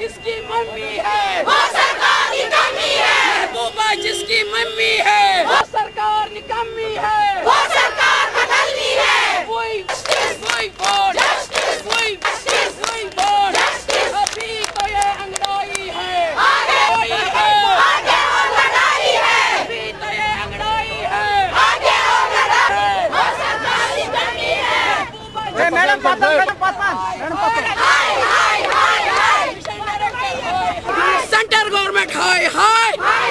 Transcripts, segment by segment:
जिसकी मम्मी है वो सरकार निकम्मी है। महबूबा जिसकी मम्मी है वो सरकार निकम्मी है। वो सरकार बदलनी है। वही वोट वही वोट अभी तो ये अंगड़ाई है आगे और लड़ाई है। अभी तो ये अंगड़ाई है आगे और लड़ाई। वो सरकार निकम्मी है। मैडम हाय हाय हाय हाय। सेंटर गवर्नमेंट हाय हाय।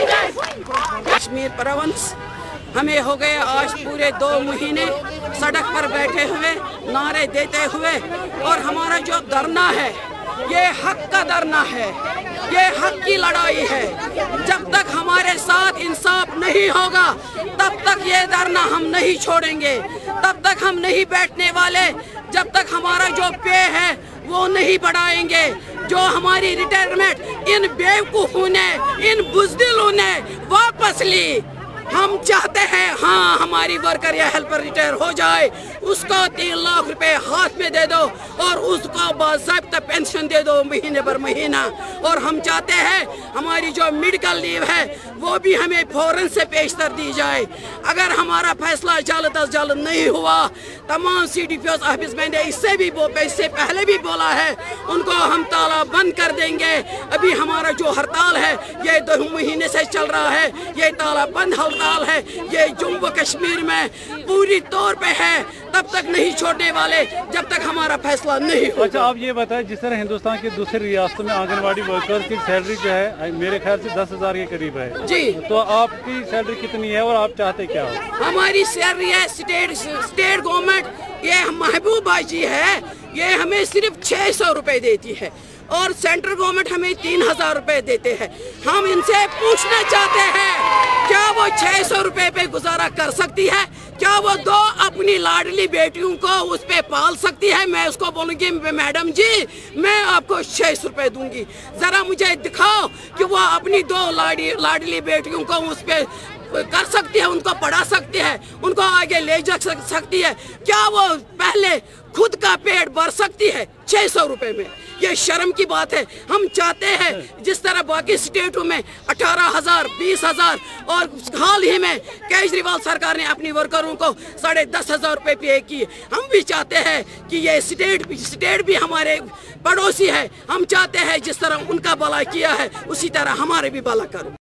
कश्मीर प्रोविंस हमें हो गए आज पूरे 2 महीने सड़क पर बैठे हुए नारे देते हुए, और हमारा जो धरना है ये हक का धरना है, ये हक की लड़ाई है। जब तक हमारे साथ इंसाफ नहीं होगा तब तक ये धरना हम नहीं छोड़ेंगे, तब तक हम नहीं बैठने वाले जब तक हमारा जो पे है वो नहीं बढ़ाएंगे। जो हमारी रिटायरमेंट इन बेवकूफों ने, इन बुज़दिलों ने वापस ली। हम चाहते हैं हाँ हमारी वर्कर या हेल्पर रिटायर हो जाए, उसको 3 लाख रुपए हाथ में दे दो और उसको बाज़ाब्ता पेंशन दे दो महीने पर महीना। और हम चाहते हैं हमारी जो मेडिकल लीव है वो भी हमें फौरन से पेशतर दी जाए। अगर हमारा फैसला जल्द अज जल्द नहीं हुआ, तमाम CDPO ऑफिस मैंने इससे पहले भी बोला है, उनको हम ताला बंद कर देंगे। अभी हमारा जो हड़ताल है ये 2 महीने से चल रहा है, ये ताला बंद हड़ताल है, ये जम्मू कश्मीर में पूरी तौर पे है, तब तक नहीं छोड़ने वाले जब तक हमारा फैसला नहीं होगा। अच्छा आप ये बताएं, जिस तरह हिंदुस्तान की दूसरी रियासतों में आंगनवाड़ी वर्कर्स की सैलरी जो है मेरे ख्याल से 10,000 के करीब है जी, तो आपकी सैलरी कितनी है और आप चाहते क्या हो? हमारी सैलरी है स्टेट गवर्नमेंट, ये महबूबा जी है, ये हमें सिर्फ 600 रुपए देती है और सेंट्रल गवर्नमेंट हमें 3,000 रुपए देते हैं। हम इनसे पूछना चाहते हैं क्या वो 600 रुपए पे गुजारा कर सकती है? क्या वो 2 अपनी लाडली बेटियों को उस पे पाल सकती है? मैं उसको बोलूँगी मैडम जी मैं आपको 600 रुपए दूंगी, जरा मुझे दिखाओ कि वो अपनी 2 लाडली बेटियों को उस पे कर सकती है, उनको पढ़ा सकती है, उनको आगे ले जा सकती है। क्या वो पहले खुद का पेट भर सकती है 600 रुपए में? ये शर्म की बात है। हम चाहते हैं जिस तरह बाकी स्टेटों में 18,000, 20,000 और हाल ही में केजरीवाल सरकार ने अपनी वर्करों को 10,500 रुपए पे किए, हम भी चाहते हैं कि ये स्टेट भी हमारे पड़ोसी है। हम चाहते हैं जिस तरह उनका भला किया है उसी तरह हमारे भी भला करो।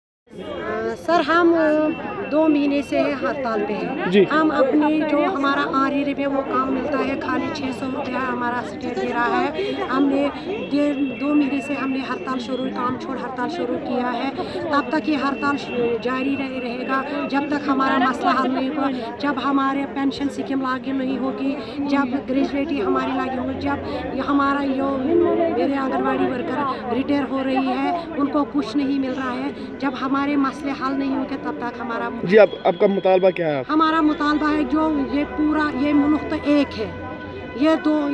सर हम 2 महीने से हड़ताल पे हैं। हम अपनी जो हमारा आर्यरी में वो काम मिलता है खाली 600 रुपया हमारा स्टेट दे रहा है। हमने 2 महीने से हमने हड़ताल काम छोड़ हड़ताल शुरू किया है। तब तक ये हड़ताल जारी रहेगा जब तक हमारा मसला हल नहीं होगा, जब हमारे पेंशन स्कीम लागू नहीं होगी, जब ग्रेजुएटी हमारी लागू होगी, जब हमारा जो मेरे आंगनवाड़ी वर्कर रिटायर हो रही है उनको कुछ नहीं मिल रहा है, जब हमारे मसले हल नहीं होंगे तब तक हमारा जी आपका मुतालबा क्या है? हमारा मुतालबा है जो ये पूरा ये मुल्क तो एक है, ये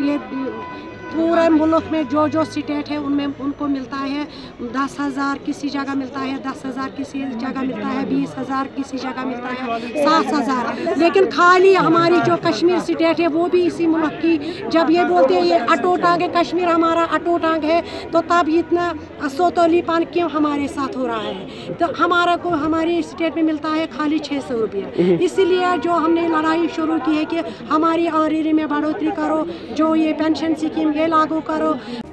पूरे मुल्क में जो स्टेट है उनमें उनको मिलता है 10,000 किसी जगह मिलता है, 10,000 किसी जगह मिलता है, 20,000 किसी जगह मिलता है, 7,000। लेकिन खाली हमारी जो कश्मीर स्टेट है वो भी इसी मुल्क की, जब ये बोलते हैं ये अटोटांग है, कश्मीर हमारा अटोटांग है, तो तब इतना सोतोलीपन क्यों हमारे साथ हो रहा है? तो हमारी स्टेट में मिलता है खाली 600 रुपया। इसीलिए जो हमने लड़ाई शुरू की है कि हमारी आर्यरी में बढ़ोतरी करो, जो ये पेंशन स्कीम ये लागू करो।